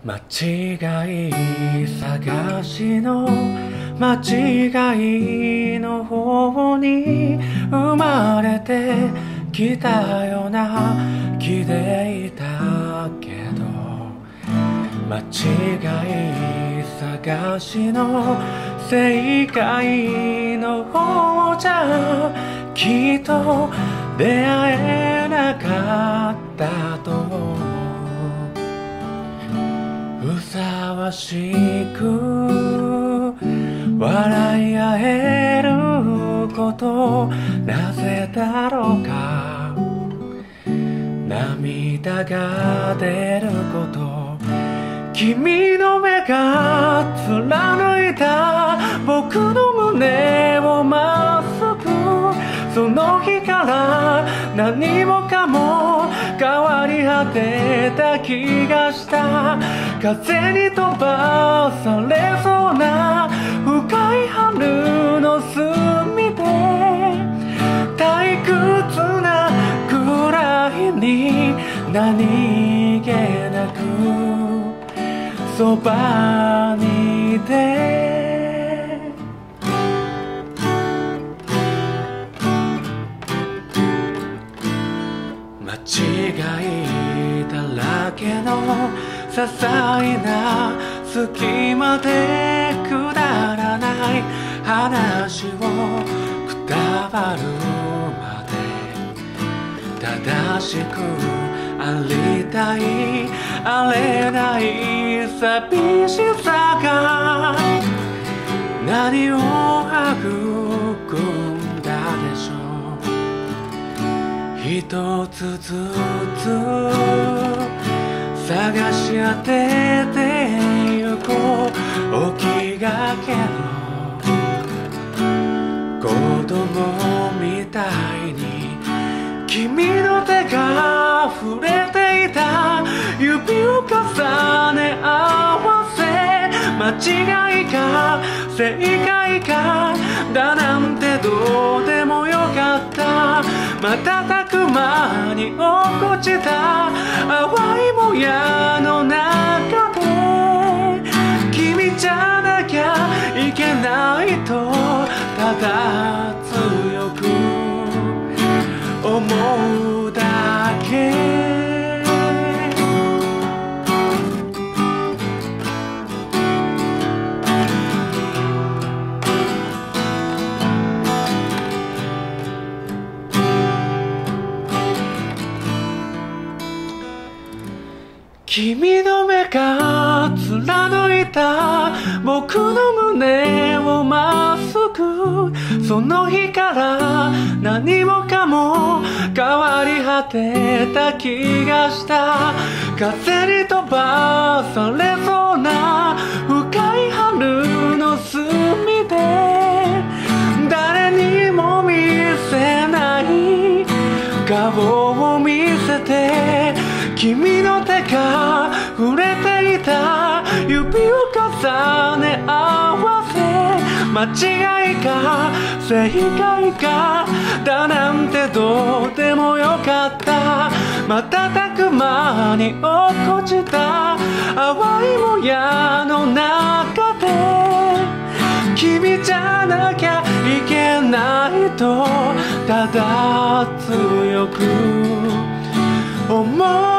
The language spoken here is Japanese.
間違い探しの間違いの方に生まれてきたような気でいたけど、間違い探しの正解の方じゃきっと出会えなかったと思う。ふさわしく笑い合えること、なぜだろうか。涙が出ること、君の目が貫いた僕の胸をまっすぐ、その日から何もかも変わり果てた気がした。風に飛ばされそうな深い春の隅で、退屈なくらいに何気なくそばにいて、間違いだらけの些細な隙間でくだらない話をくたばるまで、正しくありたいあれない寂しさが何を育んだでしょう。一つずつ探し当ててゆこう、起きがけの子供みたいに君の手が触れていた。指を重ね合わせ、間違いか正解かだなんてどうでもよかった。瞬く間に落っこちた淡いもやの中で、君じゃなきゃいけないとただ強く思うだけ。君の目が貫いた僕の胸をまっすぐ、その日から何もかも変わり果てた気がした。風に飛ばされそうな深い春の隅で、誰にも見せない顔を見せて、君の手が触れていた。指を重ね合わせ、間違いか正解かだなんてどうでもよかった。瞬く間に落っこちた淡いもやの中で、君じゃなきゃいけないとただ強く思う